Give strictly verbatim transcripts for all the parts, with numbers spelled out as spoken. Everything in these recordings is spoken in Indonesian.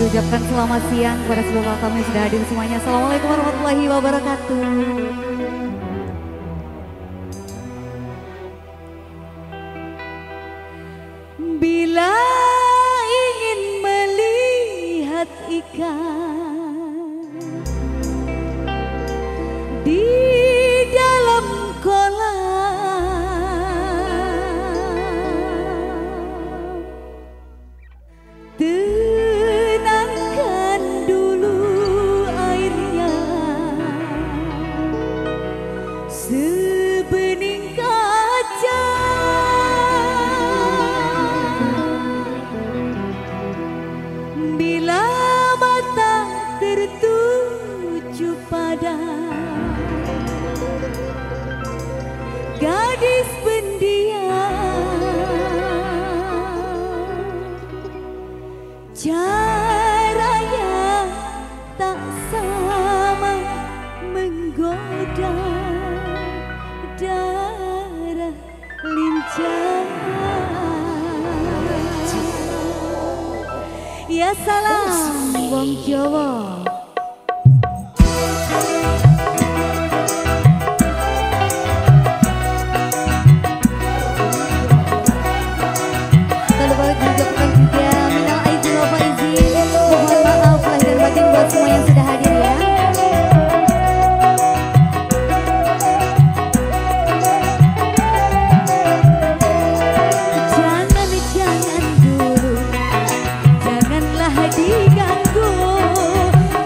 diucapkan selamat siang kepada seluruh tamu yang sudah hadir semuanya. Assalamualaikum warahmatullahi wabarakatuh. Bila ingin melihat ikan di dalam kolam, tenangkan dulu airnya, sebening kaca. Bila mata tertuju pada gadis pendiam, caranya tak sama menggoda darah lincah. Ya salam wong Jawa. Tak lupa diucapkan juga minal aidin wal faizin. Mohon maaf lahir dan batin buat semua yang sudah hadir ya. Jangan, jangan dulu, janganlah diganggu.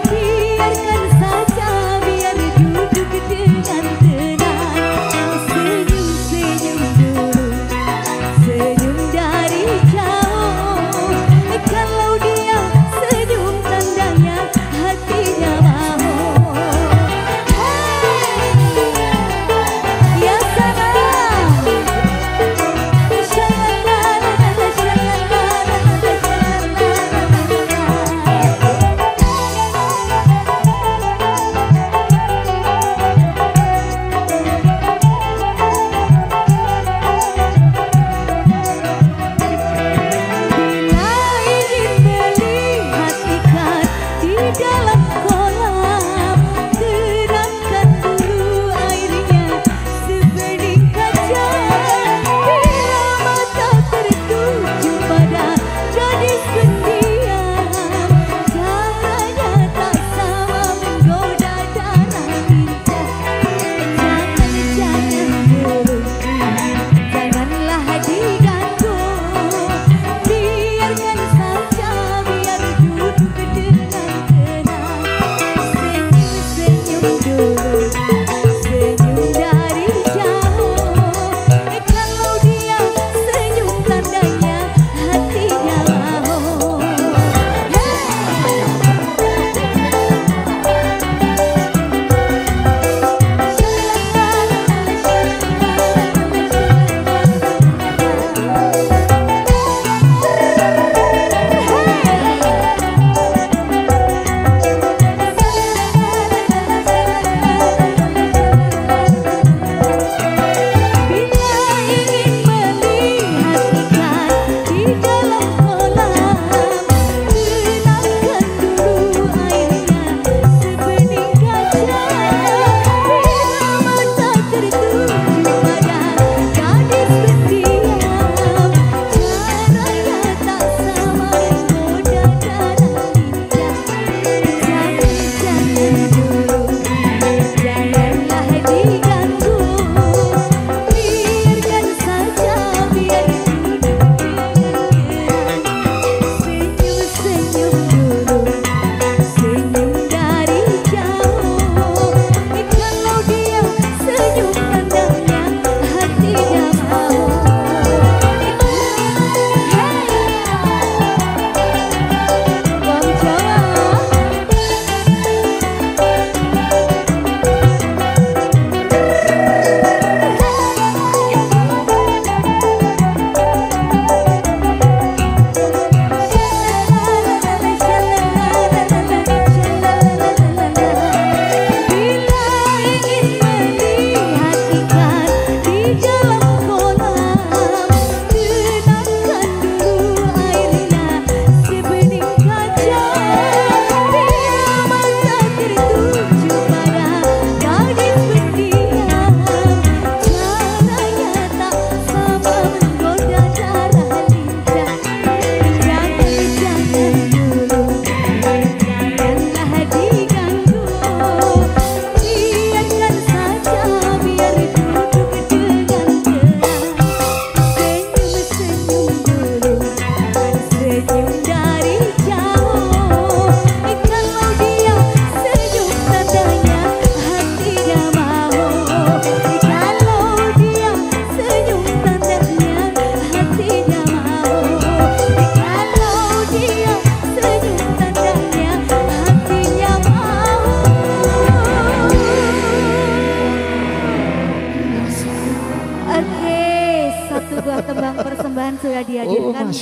sebuah tembang persembahan sudah dihadirkan. Oh,